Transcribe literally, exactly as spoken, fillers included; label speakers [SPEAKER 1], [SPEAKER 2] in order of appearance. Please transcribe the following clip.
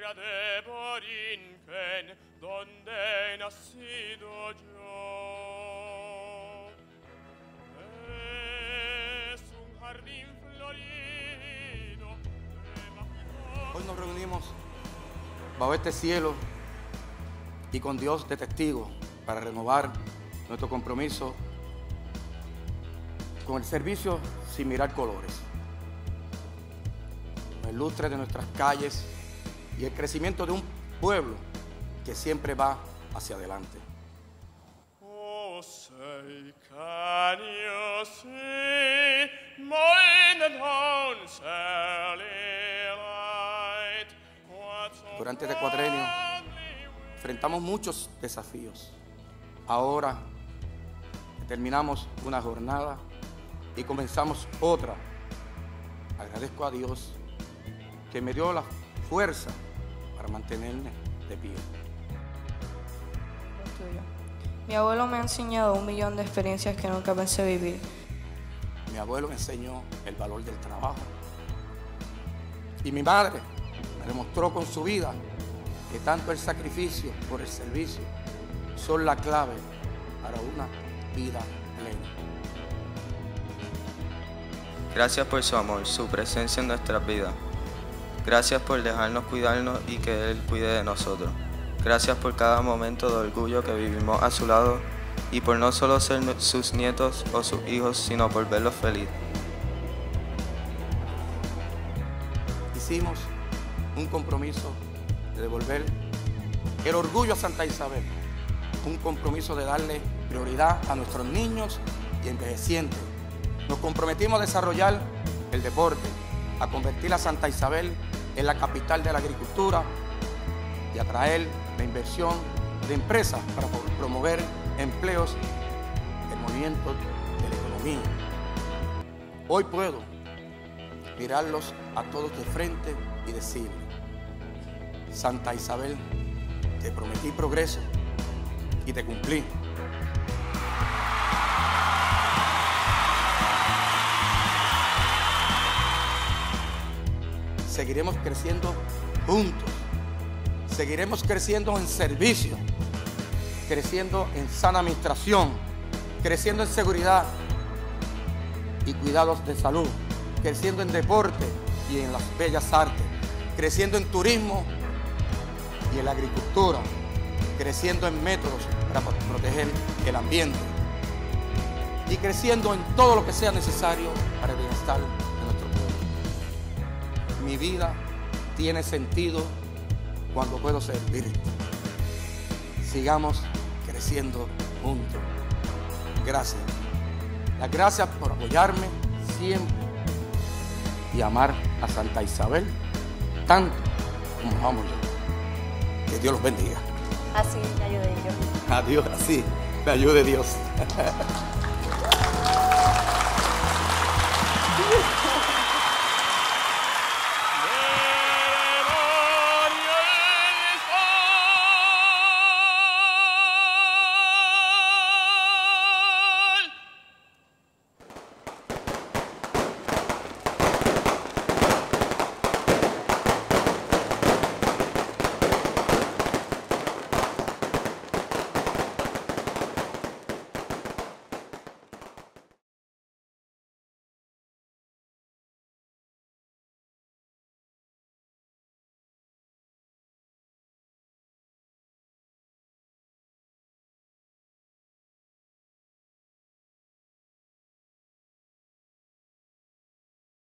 [SPEAKER 1] tierra de Borinquen, donde he nacido yo. Es un jardín florido.
[SPEAKER 2] Hoy nos reunimos bajo este cielo y con Dios de testigo para renovar nuestro compromiso con el servicio sin mirar colores, el lustre de nuestras calles y el crecimiento de un pueblo que siempre va hacia adelante.
[SPEAKER 1] Oh, say, can you see mine own light?
[SPEAKER 2] Durante este cuatrenio enfrentamos muchos desafíos. Ahora terminamos una jornada y comenzamos otra. Agradezco a Dios que me dio la fuerza para mantenerme de pie.
[SPEAKER 3] Mi abuelo me ha enseñado un millón de experiencias que nunca pensé vivir.
[SPEAKER 2] Mi abuelo me enseñó el valor del trabajo. Y mi madre me demostró con su vida que tanto el sacrificio por el servicio son la clave para una vida plena.
[SPEAKER 4] Gracias por su amor, su presencia en nuestras vidas. Gracias por dejarnos cuidarnos y que Él cuide de nosotros. Gracias por cada momento de orgullo que vivimos a su lado y por no solo ser sus nietos o sus hijos, sino por verlos felices.
[SPEAKER 2] Hicimos un compromiso de devolver el orgullo a Santa Isabel, un compromiso de darle prioridad a nuestros niños y envejecientes. Nos comprometimos a desarrollar el deporte, a convertir a Santa Isabel en la capital de la agricultura y atraer la inversión de empresas para promover empleos del movimiento de la economía. Hoy puedo mirarlos a todos de frente y decirles: Santa Isabel, te prometí progreso y te cumplí. Seguiremos creciendo juntos. Seguiremos creciendo en servicio, creciendo en sana administración, creciendo en seguridad y cuidados de salud, creciendo en deporte y en las bellas artes, creciendo en turismo y en la agricultura, creciendo en métodos para proteger el ambiente y creciendo en todo lo que sea necesario para el bienestar de nuestro pueblo. Mi vida tiene sentido cuando puedo servir. Sigamos creciendo juntos. Gracias. Las gracias por apoyarme siempre y amar a Santa Isabel tanto como amo yo. Que Dios los bendiga.
[SPEAKER 3] Así me ayude yo.
[SPEAKER 2] Adiós, así me ayude Dios.